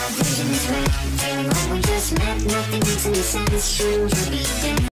vision is red. Feeling like we just met, nothing makes any sense. Shouldn't you be dead?